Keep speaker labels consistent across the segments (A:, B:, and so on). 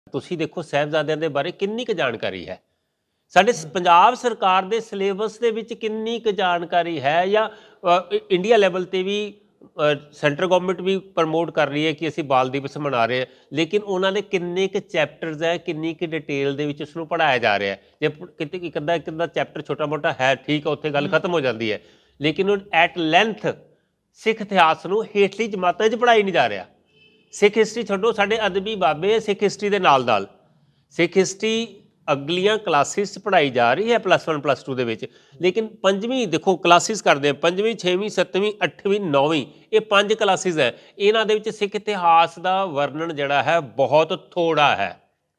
A: ਤੁਸੀਂ ਦੇਖੋ ਸਾਹਿਬਜ਼ਾਦਿਆਂ ਦੇ ਬਾਰੇ ਕਿੰਨੀ ਕੁ ਜਾਣਕਾਰੀ ਹੈ। ਸਾਡੇ ਪੰਜਾਬ ਸਰਕਾਰ ਦੇ ਸਿਲੇਬਸ ਦੇ ਵਿੱਚ ਕਿੰਨੀ ਕੁ ਜਾਣਕਾਰੀ ਹੈ, ਜਾਂ ਇੰਡੀਆ ਲੈਵਲ ਤੇ ਵੀ ਸੈਂਟਰ ਗਵਰਨਮੈਂਟ ਵੀ ਪ੍ਰਮੋਟ ਕਰ ਰਹੀ ਹੈ ਕਿ ਅਸੀਂ ਬਾਲ ਦਿਵਸ ਮਨਾ ਰਹੇ ਹਾਂ, ਲੇਕਿਨ ਉਹਨਾਂ ਦੇ ਕਿੰਨੇ ਕੁ ਚੈਪਟਰਸ ਹੈ, ਕਿੰਨੀ ਕੁ ਡਿਟੇਲ ਦੇ ਵਿੱਚ ਉਸਨੂੰ ਪੜ੍ਹਾਇਆ ਜਾ ਰਿਹਾ ਹੈ। ਜੇ ਕਿਤੇ ਇੱਕ ਅੱਧਾ ਚੈਪਟਰ ਛੋਟਾ ਮੋਟਾ ਹੈ, ਠੀਕ ਹੈ, ਉੱਥੇ ਗੱਲ ਖਤਮ ਹੋ ਜਾਂਦੀ ਹੈ, ਲੇਕਿਨ ਉਹ ਐਟ ਲੈਂਥ ਸਿੱਖ ਇਤਿਹਾਸ ਨੂੰ ਹੇਠਲੀ ਜਮਾਤਾਂ 'ਚ ਪੜ੍ਹਾਈ ਨਹੀਂ ਜਾ ਰਿਹਾ। ਸਿੱਖ ਹਿਸਟਰੀ ਛੱਡੋ, ਸਾਡੇ ਅਦਬੀ ਬਾਬੇ ਸਿੱਖ ਹਿਸਟਰੀ ਦੇ ਨਾਲ ਸਿੱਖ ਹਿਸਟਰੀ ਅਗਲੀਆਂ ਕਲਾਸਿਸ ਪੜ੍ਹਾਈ ਜਾ ਰਹੀ ਹੈ +1 +2 ਦੇ ਵਿੱਚ, ਲੇਕਿਨ ਪੰਜਵੀਂ ਦੇਖੋ ਕਲਾਸਿਸ ਕਰਦੇ ਆ, 5ਵੀਂ 6ਵੀਂ 7ਵੀਂ 8ਵੀਂ 9ਵੀਂ, ਇਹ 5 ਕਲਾਸਿਸ ਹੈ। ਇਹਨਾਂ ਦੇ ਵਿੱਚ ਸਿੱਖ ਇਤਿਹਾਸ ਦਾ ਵਰਣਨ ਜਿਹੜਾ ਹੈ ਬਹੁਤ ਥੋੜਾ ਹੈ,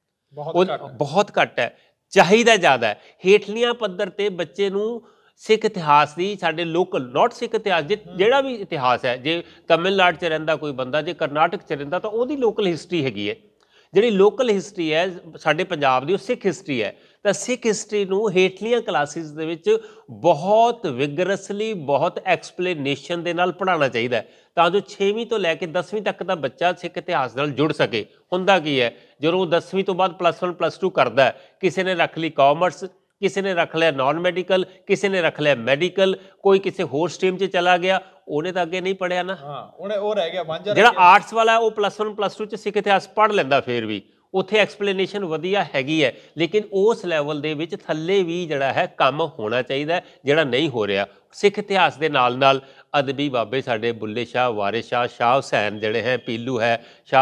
A: ਬਹੁਤ ਘੱਟ ਹੈ। ਚਾਹੀਦਾ ਜ਼ਿਆਦਾ ਹੈ। ਹੇਠਲੀਆਂ ਪੱਧਰ ਤੇ ਬੱਚੇ ਨੂੰ ਸਿੱਖ ਇਤਿਹਾਸ ਦੀ, ਸਾਡੇ ਲੋਕਲ ਨੋਟ ਸਿੱਖ ਇਤਿਹਾਸ, ਜਿਹੜਾ ਵੀ ਇਤਿਹਾਸ ਹੈ, ਜੇ ਤਮਿਲਨਾਡੂ 'ਚ ਰਹਿੰਦਾ ਕੋਈ ਬੰਦਾ, ਜੇ ਕਰਨਾਟਕ 'ਚ ਰਹਿੰਦਾ ਤਾਂ ਉਹਦੀ ਲੋਕਲ ਹਿਸਟਰੀ ਹੈਗੀ ਹੈ। ਜਿਹੜੀ ਲੋਕਲ ਹਿਸਟਰੀ ਹੈ ਸਾਡੇ ਪੰਜਾਬ ਦੀ, ਉਹ ਸਿੱਖ ਹਿਸਟਰੀ ਹੈ। ਤਾਂ ਸਿੱਖ ਹਿਸਟਰੀ ਨੂੰ ਹੇਠਲੀਆਂ ਕਲਾਸਿਸ ਦੇ ਵਿੱਚ ਬਹੁਤ ਵਿਗਰਸਲੀ, ਬਹੁਤ ਐਕਸਪਲੇਨੇਸ਼ਨ ਦੇ ਨਾਲ ਪੜ੍ਹਾਉਣਾ ਚਾਹੀਦਾ ਹੈ, ਤਾਂ ਜੋ 6ਵੀਂ ਤੋਂ ਲੈ ਕੇ 10ਵੀਂ ਤੱਕ ਦਾ ਬੱਚਾ ਸਿੱਖ ਇਤਿਹਾਸ ਨਾਲ ਜੁੜ ਸਕੇ। ਹੁੰਦਾ ਕੀ ਹੈ, ਜਦੋਂ 10ਵੀਂ ਤੋਂ ਬਾਅਦ +1 +2 ਕਰਦਾ, ਕਿਸੇ ਨੇ ਰੱਖ ਲਈ ਕਾਮਰਸ, ਕਿਸੇ ਨੇ ਰੱਖ ਲਿਆ ਨਾਨ ਮੈਡੀਕਲ, ਕਿਸੇ ਨੇ ਰੱਖ ਲਿਆ ਮੈਡੀਕਲ, ਕੋਈ ਕਿਸੇ ਹੋਰ ਸਟਰੀਮ 'ਚ ਚਲਾ ਗਿਆ, ਉਹਨੇ ਤਾਂ ਅੱਗੇ ਨਹੀਂ ਪੜ੍ਹਿਆ ਨਾ।
B: ਉਹਨੇ ਉਹ ਰਹਿ ਗਿਆ ਵਾਂਝਾ।
A: ਜਿਹੜਾ ਆਰਟਸ ਵਾਲਾ ਉਹ +1 +2 'ਚ ਸਿੱਖ ਇਤਿਹਾਸ ਪੜ੍ਹ ਲੈਂਦਾ, ਫਿਰ ਵੀ ਉੱਥੇ ਐਕਸਪਲੇਨੇਸ਼ਨ ਵਧੀਆ ਹੈਗੀ ਹੈ, ਲੇਕਿਨ ਉਸ ਲੈਵਲ ਦੇ ਵਿੱਚ ਥੱਲੇ ਵੀ ਜਿਹੜਾ ਹੈ ਕੰਮ ਹੋਣਾ ਚਾਹੀਦਾ, ਜਿਹੜਾ ਨਹੀਂ ਹੋ ਰਿਹਾ। ਸਿੱਖ ਇਤਿਹਾਸ ਦੇ ਨਾਲ ਅਦਬੀ ਬਾਬੇ ਸਾਡੇ ਬੁੱਲੇ ਸ਼ਾਹ, ਵਾਰਿਸ ਸ਼ਾਹ, ਸ਼ਾਹ ਹੁਸੈਨ ਜਿਹੜੇ ਹੈ, ਪੀਲੂ ਹੈ,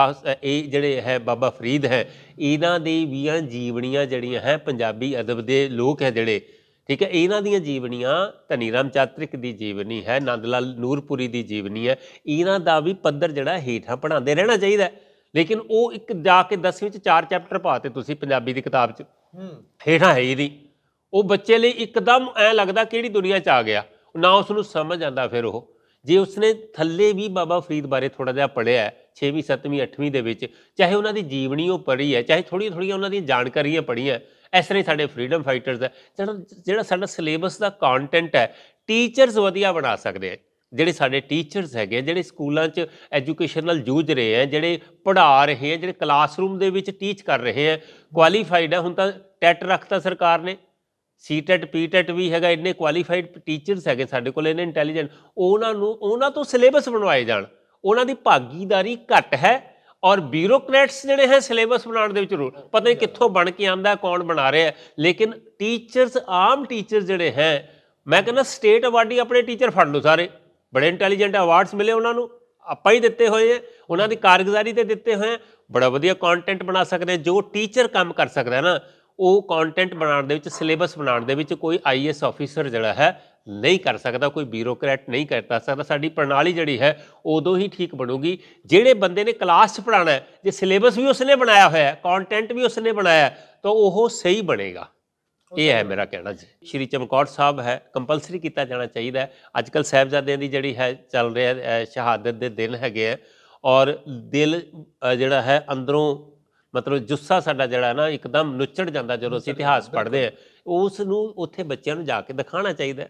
A: ਇਹ ਜਿਹੜੇ ਹੈ ਬਾਬਾ ਫਰੀਦ ਹੈ, ਇਹਨਾਂ ਦੀ ਵੀ ਜੀਵਨੀਆਂ ਜਿਹੜੀਆਂ ਹੈ, ਪੰਜਾਬੀ ਅਦਬ ਦੇ ਲੋਕ ਹੈ ਜਿਹੜੇ, ਠੀਕ ਹੈ, ਇਹਨਾਂ ਦੀਆਂ ਜੀਵਨੀਆਂ, ਧਨੀ ਰਾਮ ਚਾਤ੍ਰਿਕ ਦੀ ਜੀਵਨੀ ਹੈ, ਨੰਦ ਲਾਲ ਨੂਰਪੁਰੀ ਦੀ ਜੀਵਨੀ ਹੈ, ਇਹਨਾਂ ਦਾ ਵੀ ਪੱਧਰ ਜਿਹੜਾ ਹੇਠਾਂ ਪੜ੍ਹਾਉਂਦੇ ਰਹਿਣਾ ਚਾਹੀਦਾ। ਲੇਕਿਨ ਉਹ ਇੱਕ ਜਾ ਕੇ 10ਵੀਂ 'ਚ 4 ਚੈਪਟਰ ਪਾਤੇ ਤੁਸੀਂ ਪੰਜਾਬੀ ਦੀ ਕਿਤਾਬ 'ਚ, ਹੇਠਾਂ ਹੈ ਹੀ ਨਹੀਂ। ਉਹ ਬੱਚੇ ਲਈ ਇੱਕਦਮ ਐਂ ਲੱਗਦਾ ਕਿਹੜੀ ਦੁਨੀਆ 'ਚ ਆ ਗਿਆ, ਨਾ ਉਸਨੂੰ ਸਮਝ ਆਉਂਦਾ। ਫਿਰ ਉਹ ਜੇ ਉਸਨੇ ਥੱਲੇ ਵੀ ਬਾਬਾ ਫਰੀਦ ਬਾਰੇ ਥੋੜ੍ਹਾ ਜਿਹਾ ਪੜ੍ਹਿਆ 6ਵੀਂ 7ਵੀਂ 8ਵੀਂ ਦੇ ਵਿੱਚ, ਚਾਹੇ ਉਹਨਾਂ ਦੀ ਜੀਵਨੀ ਉਹ ਪੜ੍ਹੀ ਹੈ, ਚਾਹੇ ਥੋੜ੍ਹੀਆਂ ਉਹਨਾਂ ਦੀਆਂ ਜਾਣਕਾਰੀਆਂ ਪੜ੍ਹੀਆਂ, ਇਸ ਤਰ੍ਹਾਂ ਹੀ ਸਾਡੇ ਫਰੀਡਮ ਫਾਈਟਰਸ ਹੈ, ਜਿਹੜਾ ਸਾਡਾ ਸਿਲੇਬਸ ਦਾ ਕੰਟੈਂਟ ਹੈ, ਟੀਚਰਸ ਵਧੀਆ ਬਣਾ ਸਕਦੇ ਆ। ਜਿਹੜੇ ਸਾਡੇ ਟੀਚਰਸ ਹੈਗੇ, ਜਿਹੜੇ ਸਕੂਲਾਂ 'ਚ ਐਜੂਕੇਸ਼ਨ ਨਾਲ ਜੂਝ ਰਹੇ ਹੈ, ਜਿਹੜੇ ਪੜ੍ਹਾ ਰਹੇ ਹੈ, ਜਿਹੜੇ ਕਲਾਸਰੂਮ ਦੇ ਵਿੱਚ ਟੀਚ ਕਰ ਰਹੇ ਹੈ, ਕੁਆਲੀਫਾਈਡ ਹੈ। ਹੁਣ ਤਾਂ ਟੈਟ ਰੱਖਤਾ ਸਰਕਾਰ ਨੇ, ਸੀਟੈਟ ਪੀਟੈਟ ਵੀ ਹੈਗਾ, ਇੰਨੇ ਕੁਆਲੀਫਾਈਡ ਟੀਚਰਸ ਹੈਗੇ ਸਾਡੇ ਕੋਲ, ਇੰਨੇ ਇੰਟੈਲੀਜੈਂਟ, ਉਹਨਾਂ ਤੋਂ ਸਿਲੇਬਸ ਬਣਵਾਏ ਜਾਣ। ਉਹਨਾਂ ਦੀ ਭਾਗੀਦਾਰੀ ਘੱਟ ਹੈ, ਔਰ ਬਿਊਰੋਕਰੇਟਸ ਜਿਹੜੇ ਹੈ ਸਿਲੇਬਸ ਬਣਾਉਣ ਦੇ ਵਿੱਚ ਪਤਾ ਨਹੀਂ ਕਿੱਥੋਂ ਬਣ ਕੇ ਆਉਂਦਾ, ਕੌਣ ਬਣਾ ਰਿਹਾ, ਲੇਕਿਨ ਟੀਚਰਸ, ਆਮ ਟੀਚਰਸ ਜਿਹੜੇ ਹੈ, ਮੈਂ ਕਹਿੰਦਾ ਸਟੇਟ ਅਵਾਰਡੀ ਆਪਣੇ ਟੀਚਰ ਫੜ ਲਓ ਸਾਰੇ, ਬੜੇ ਇੰਟੈਲੀਜੈਂਟ ਅਵਾਰਡਸ ਮਿਲੇ ਉਹਨਾਂ ਨੂੰ, ਆਪਾਂ ਹੀ ਦਿੱਤੇ ਹੋਏ ਹੈ, ਉਹਨਾਂ ਦੀ ਕਾਰਗੁਜ਼ਾਰੀ 'ਤੇ ਦਿੱਤੇ ਹੋਏ, ਬੜਾ ਵਧੀਆ ਕੰਟੈਂਟ ਬਣਾ ਸਕਦੇ। ਜੋ ਟੀਚਰ ਕੰਮ ਕਰ ਸਕਦਾ ਨਾ, ਉਹ ਕੰਟੈਂਟ ਬਣਾਉਣ ਦੇ ਵਿੱਚ, ਸਿਲੇਬਸ ਬਣਾਉਣ ਦੇ ਵਿੱਚ ਕੋਈ IAS ਆਫਿਸਰ ਜਿਹੜਾ ਹੈ ਨਹੀਂ ਕਰ ਸਕਦਾ, ਕੋਈ ਬਿਊਰੋਕਰੇਟ ਨਹੀਂ ਕਰ ਸਕਦਾ। ਸਾਡੀ ਪ੍ਰਣਾਲੀ ਜਿਹੜੀ ਹੈ ਉਦੋਂ ਹੀ ਠੀਕ ਬਣੂਗੀ ਜਿਹੜੇ ਬੰਦੇ ਨੇ ਕਲਾਸ 'ਚ ਪੜ੍ਹਾਉਣਾ ਹੈ, ਜੇ ਸਿਲੇਬਸ ਵੀ ਉਸਨੇ ਬਣਾਇਆ ਹੋਇਆ, ਕੰਟੈਂਟ ਵੀ ਉਸਨੇ ਬਣਾਇਆ, ਤਾਂ ਉਹ ਸਹੀ ਬਣੇਗਾ। ਇਹ ਹੈ ਮੇਰਾ ਕਹਿਣਾ ਜੀ। ਸ਼੍ਰੀ ਚਮਕੌਰ ਸਾਹਿਬ ਹੈ, ਕੰਪਲਸਰੀ ਕੀਤਾ ਜਾਣਾ ਚਾਹੀਦਾ ਹੈ। ਅੱਜ ਕੱਲ੍ਹ ਸਾਹਿਬਜ਼ਾਦਿਆਂ ਦੀ ਜਿਹੜੀ ਹੈ ਚੱਲ ਰਿਹਾ, ਸ਼ਹਾਦਤ ਦੇ ਦਿਨ ਹੈਗੇ ਹੈ, ਔਰ ਦਿਲ ਜਿਹੜਾ ਹੈ ਅੰਦਰੋਂ, ਮਤਲਬ ਜੁੱਸਾ ਸਾਡਾ ਜਿਹੜਾ ਨਾ ਇੱਕਦਮ ਨੁੱਚੜ ਜਾਂਦਾ ਜਦੋਂ ਅਸੀਂ ਇਤਿਹਾਸ ਪੜ੍ਹਦੇ ਹਾਂ। ਉਸ ਨੂੰ ਉੱਥੇ ਬੱਚਿਆਂ ਨੂੰ ਜਾ ਕੇ ਦਿਖਾਉਣਾ ਚਾਹੀਦਾ।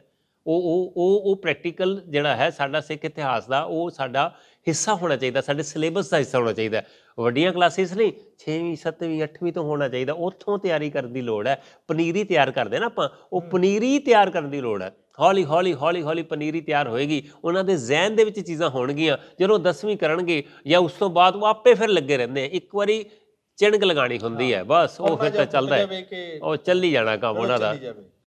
A: ਉਹ ਪ੍ਰੈਕਟੀਕਲ ਜਿਹੜਾ ਹੈ ਸਾਡਾ ਸਿੱਖ ਇਤਿਹਾਸ ਦਾ, ਉਹ ਸਾਡਾ ਹਿੱਸਾ ਹੋਣਾ ਚਾਹੀਦਾ, ਸਾਡੇ ਸਿਲੇਬਸ ਦਾ ਹਿੱਸਾ ਹੋਣਾ ਚਾਹੀਦਾ। ਵੱਡੀਆਂ ਕਲਾਸਿਸ ਨਹੀਂ, 6ਵੀਂ 7ਵੀਂ 8ਵੀਂ ਤੋਂ ਹੋਣਾ ਚਾਹੀਦਾ, ਉੱਥੋਂ ਤਿਆਰੀ ਕਰਨ ਦੀ ਲੋੜ ਹੈ। ਪਨੀਰੀ ਤਿਆਰ ਕਰਦੇ ਨਾ ਆਪਾਂ, ਉਹ ਪਨੀਰੀ ਤਿਆਰ ਕਰਨ ਦੀ ਲੋੜ ਹੈ। ਹੌਲੀ ਹੌਲੀ ਪਨੀਰੀ ਤਿਆਰ ਹੋਏਗੀ, ਉਹਨਾਂ ਦੇ ਜ਼ਿਹਨ ਦੇ ਵਿੱਚ ਚੀਜ਼ਾਂ ਹੋਣਗੀਆਂ। ਜਦੋਂ 10ਵੀਂ ਕਰਨਗੇ ਜਾਂ ਉਸ ਤੋਂ ਬਾਅਦ ਉਹ ਆਪੇ ਫਿਰ ਲੱਗੇ ਰਹਿੰਦੇ ਆ। ਇੱਕ ਵਾਰੀ ਚਿਣਗ ਲਗਾਉਣੀ ਹੁੰਦੀ ਹੈ, ਬਸ ਉਹ ਫਿਰ ਤਾਂ ਚੱਲਦਾ ਹੈ, ਉਹ ਚੱਲੀ ਜਾਣਾ ਕੰਮ ਉਹਨਾਂ ਦਾ।